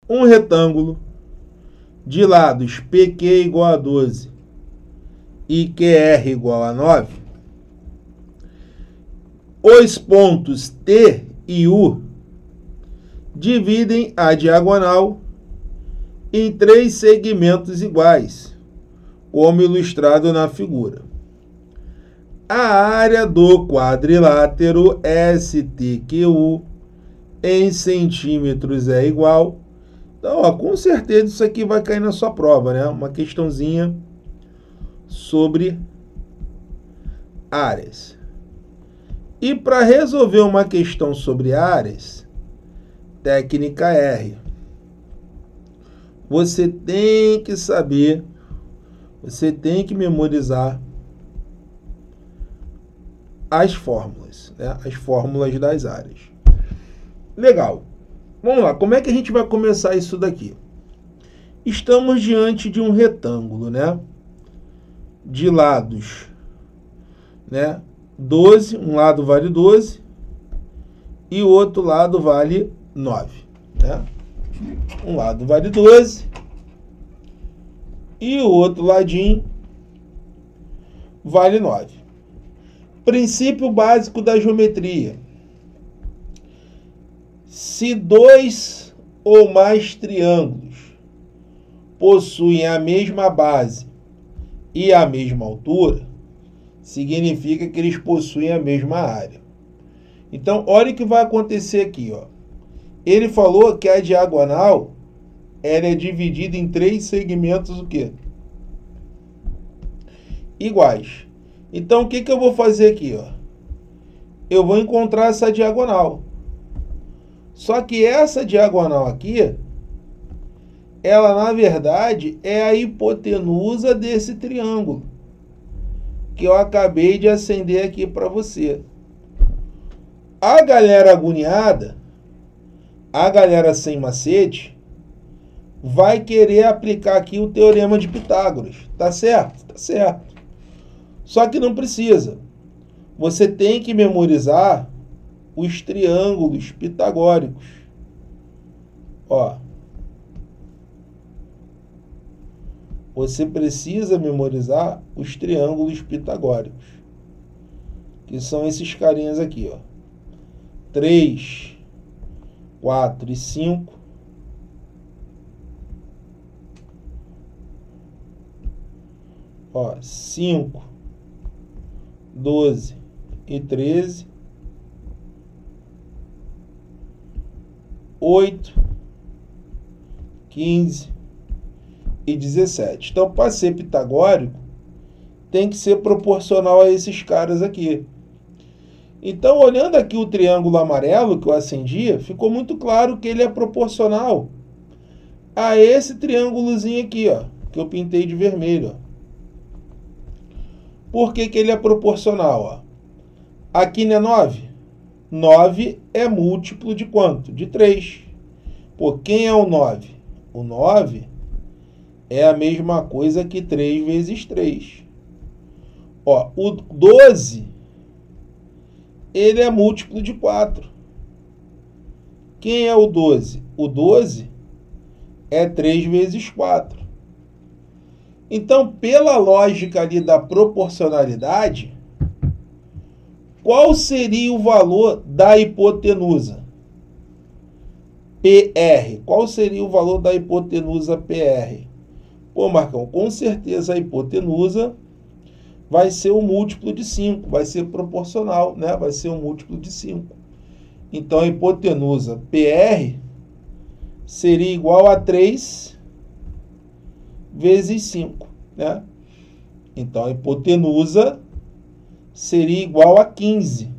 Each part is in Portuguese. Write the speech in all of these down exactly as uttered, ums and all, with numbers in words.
um retângulo de lados P Q igual a doze e Q R igual a nove, os pontos T e U dividem a diagonal em três segmentos iguais, como ilustrado na figura. A área do quadrilátero S T Q U em centímetros é igual. Então, ó, com certeza isso aqui vai cair na sua prova, né? Uma questãozinha sobre áreas. E para resolver uma questão sobre áreas, técnica R, você tem que saber, você tem que memorizar as fórmulas, né? As fórmulas das áreas. Legal. Vamos lá, como é que a gente vai começar isso daqui? Estamos diante de um retângulo, né? De lados, né? doze, um lado vale doze e o outro lado vale nove, né? Um lado vale doze e o outro ladinho vale nove. Princípio básico da geometria. Se dois ou mais triângulos possuem a mesma base e a mesma altura, significa que eles possuem a mesma área. Então, olha o que vai acontecer aqui, ó. Ele falou que a diagonal ela é dividida em três segmentos o quê? Iguais. Então, o que, que eu vou fazer aqui, ó? Eu vou encontrar essa diagonal. Só que essa diagonal aqui, ela, na verdade, é a hipotenusa desse triângulo que eu acabei de acender aqui para você. A galera agoniada, a galera sem macete, vai querer aplicar aqui o teorema de Pitágoras. Tá certo? Tá certo. Só que não precisa. Você tem que memorizar os triângulos pitagóricos. Ó. Você precisa memorizar os triângulos pitagóricos, que são esses carinhas aqui, ó. três, quatro e cinco. Ó, cinco, doze e treze. oito, quinze e dezessete. Então, para ser pitagórico, tem que ser proporcional a esses caras aqui. Então, olhando aqui o triângulo amarelo que eu acendi, ficou muito claro que ele é proporcional a esse triângulozinho aqui, ó, que eu pintei de vermelho. Ó. Por que que ele é proporcional? Ó? Aqui não é nove? nove é múltiplo de quanto? De três. Pô, quem é o nove? O nove é a mesma coisa que três vezes três. Ó, o doze, ele é múltiplo de quatro. Quem é o doze? O doze é três vezes quatro. Então, pela lógica ali da proporcionalidade, qual seria o valor da hipotenusa? P R. Qual seria o valor da hipotenusa P R? Pô, Marcão, com certeza a hipotenusa vai ser o múltiplo de cinco, vai ser proporcional, né? Vai ser um múltiplo de cinco. Então, a hipotenusa P R seria igual a três vezes cinco, né? Então, a hipotenusa seria igual a quinze.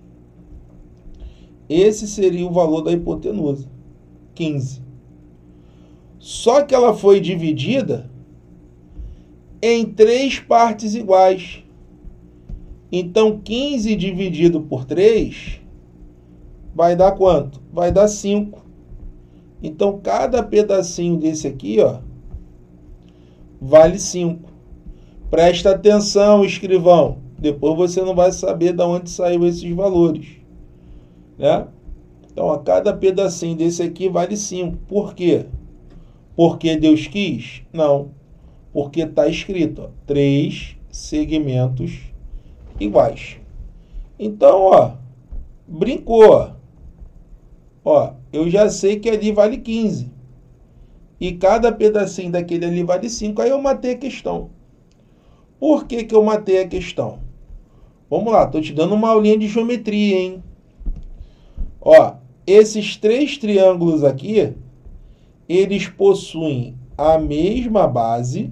Esse seria o valor da hipotenusa, quinze. Só que ela foi dividida em três partes iguais. Então, quinze dividido por três vai dar quanto? Vai dar cinco. Então, cada pedacinho desse aqui, ó, vale cinco. Presta atenção, escrivão. Depois você não vai saber de onde saiu esses valores, né? Então, a cada pedacinho desse aqui vale cinco. Por quê? Porque Deus quis? Não. Porque está escrito, ó, três segmentos iguais. Então, ó, brincou. Ó. Ó, eu já sei que ali vale quinze. E cada pedacinho daquele ali vale cinco. Aí eu matei a questão. Por que que eu matei a questão? Vamos lá, estou te dando uma aulinha de geometria, hein? Ó, esses três triângulos aqui, eles possuem a mesma base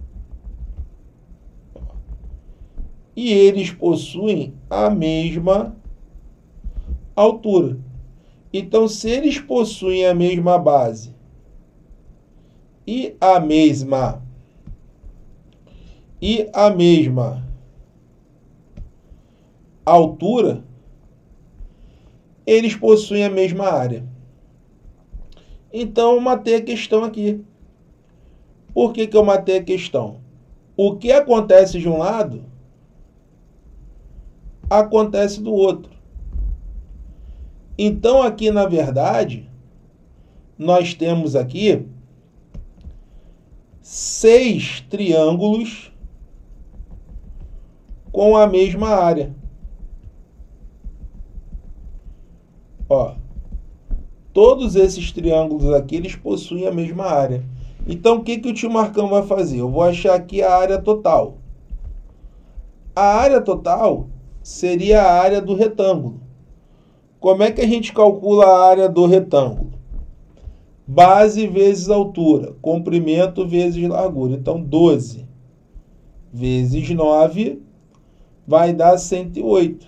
e eles possuem a mesma altura. Então, se eles possuem a mesma base e a mesma e a mesma altura, eles possuem a mesma área. Então, eu matei a questão aqui. Por que que eu matei a questão? O que acontece de um lado, acontece do outro. Então, aqui, na verdade, nós temos aqui seis triângulos com a mesma área. Ó, todos esses triângulos aqui, eles possuem a mesma área. Então, o que que o tio Marcão vai fazer? Eu vou achar aqui a área total. A área total seria a área do retângulo. Como é que a gente calcula a área do retângulo? Base vezes altura, comprimento vezes largura. Então, doze vezes nove vai dar cento e oito.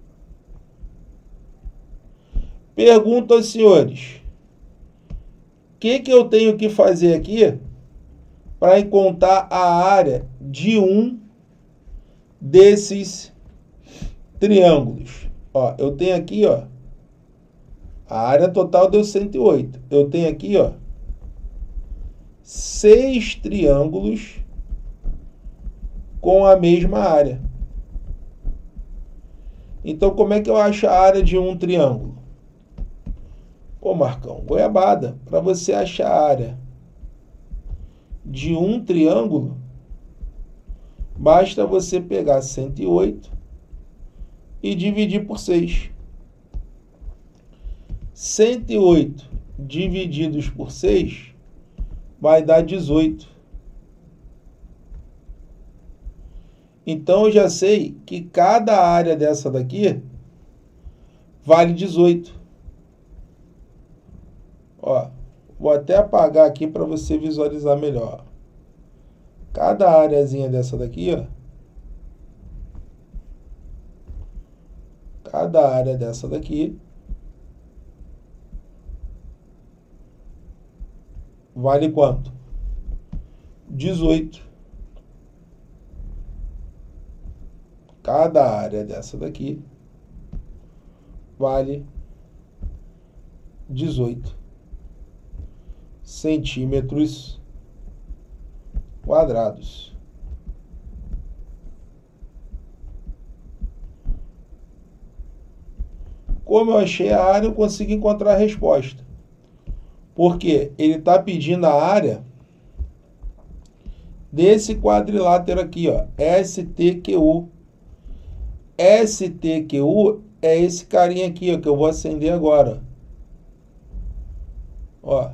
Pergunto aos senhores, o que que eu tenho que fazer aqui para encontrar a área de um desses triângulos? Ó, eu tenho aqui, ó, a área total deu cento e oito. Eu tenho aqui, ó, seis triângulos com a mesma área. Então, como é que eu acho a área de um triângulo? Pô, Marcão, goiabada. Para você achar a área de um triângulo, basta você pegar cento e oito e dividir por seis. cento e oito divididos por seis vai dar dezoito. Então, eu já sei que cada área dessa daqui vale dezoito. Ó, vou até apagar aqui para você visualizar melhor. Cada areazinha dessa daqui, ó, cada área dessa daqui vale quanto? dezoito. Cada área dessa daqui vale dezoito centímetros quadrados. Como eu achei a área, eu consigo encontrar a resposta. Porque ele está pedindo a área desse quadrilátero aqui, ó, S T Q U. S T Q U é esse carinha aqui, ó, que eu vou acender agora. Ó.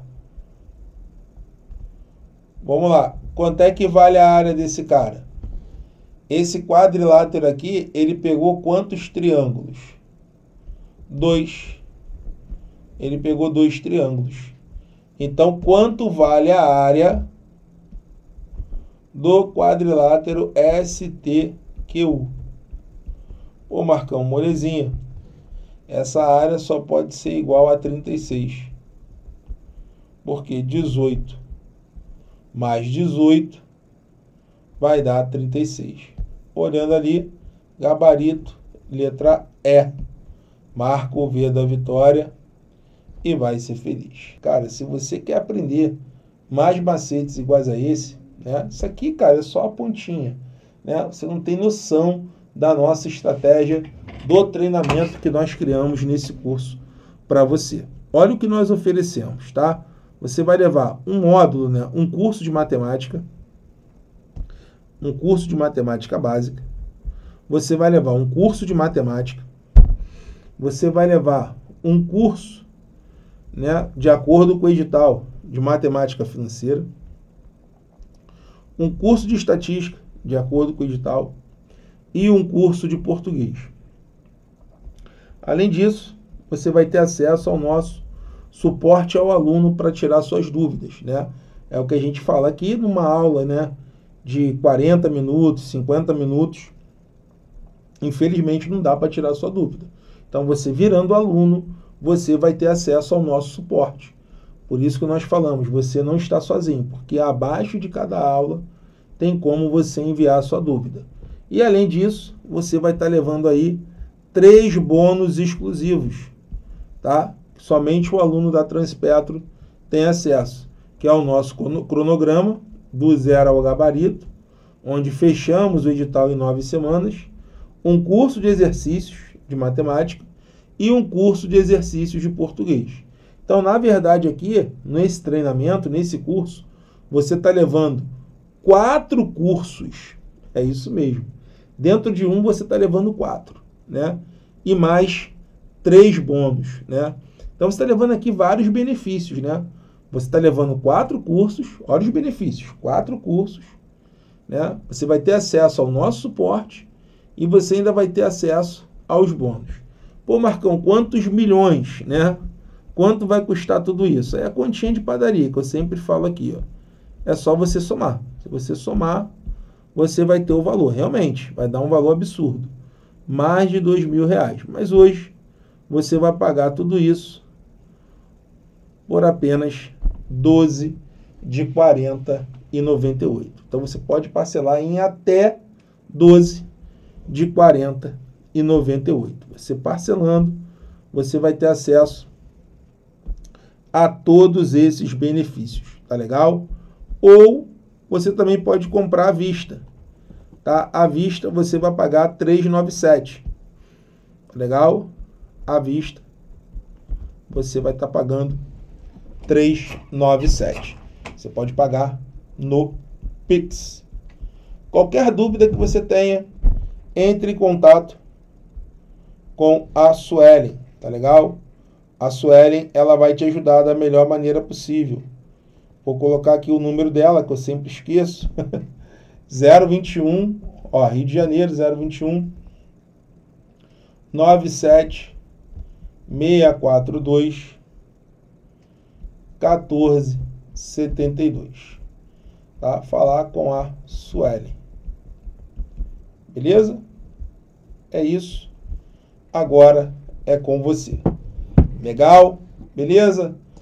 Vamos lá. Quanto é que vale a área desse cara? Esse quadrilátero aqui, ele pegou quantos triângulos? Dois. Ele pegou dois triângulos. Então, quanto vale a área do quadrilátero S T Q U? Pô, Marcão, molezinha. Essa área só pode ser igual a trinta e seis. Porque dezoito mais dezoito vai dar trinta e seis. Olhando ali, gabarito, letra E. Marca o V da vitória e vai ser feliz. Cara, se você quer aprender mais macetes iguais a esse, né? Isso aqui, cara, é só a pontinha, né? Você não tem noção da nossa estratégia do treinamento que nós criamos nesse curso para você. Olha o que nós oferecemos, tá? você vai levar um módulo, né, um curso de matemática, um curso de matemática básica, você vai levar um curso de matemática, você vai levar um curso, né, de acordo com o edital de matemática financeira, um curso de estatística, de acordo com o edital, e um curso de português. Além disso, você vai ter acesso ao nosso suporte ao aluno para tirar suas dúvidas, né? É o que a gente fala aqui numa aula, né, de quarenta minutos, cinquenta minutos. Infelizmente não dá para tirar sua dúvida. Então, você virando aluno, você vai ter acesso ao nosso suporte. Por isso que nós falamos, você não está sozinho, porque abaixo de cada aula tem como você enviar a sua dúvida. E além disso, você vai estar levando aí três bônus exclusivos, tá? Somente o aluno da Transpetro tem acesso, que é o nosso cronograma do zero ao gabarito, onde fechamos o edital em nove semanas, um curso de exercícios de matemática e um curso de exercícios de português. Então, na verdade, aqui, nesse treinamento, nesse curso, você está levando quatro cursos. É isso mesmo. Dentro de um, você está levando quatro, né? E mais três bônus, né? Então, você está levando aqui vários benefícios, né? Você está levando quatro cursos, olha os benefícios, quatro cursos, né? Você vai ter acesso ao nosso suporte e você ainda vai ter acesso aos bônus. Pô, Marcão, quantos milhões, né? Quanto vai custar tudo isso? É a continha de padaria que eu sempre falo aqui, ó. É só você somar. Se você somar, você vai ter o valor. Realmente, vai dar um valor absurdo. Mais de dois mil reais. Mas hoje, você vai pagar tudo isso por apenas doze de quarenta e noventa e oito. Então, você pode parcelar em até doze de quarenta e noventa e oito. Você parcelando, você vai ter acesso a todos esses benefícios, tá legal? Ou você também pode comprar à vista, tá? À vista você vai pagar trezentos e noventa e sete, tá legal? À vista você vai estar pagando trezentos e noventa e sete. Você pode pagar no Pix. Qualquer dúvida que você tenha, entre em contato com a Suelen, tá legal? A Suelen, ela vai te ajudar da melhor maneira possível. Vou colocar aqui o número dela, que eu sempre esqueço. zero vinte e um, ó, Rio de Janeiro, zero vinte e um, noventa e sete, seiscentos e quarenta e dois, quatorze setenta e dois. Tá? Falar com a Suelen. Beleza? É isso. Agora é com você. Legal? Beleza?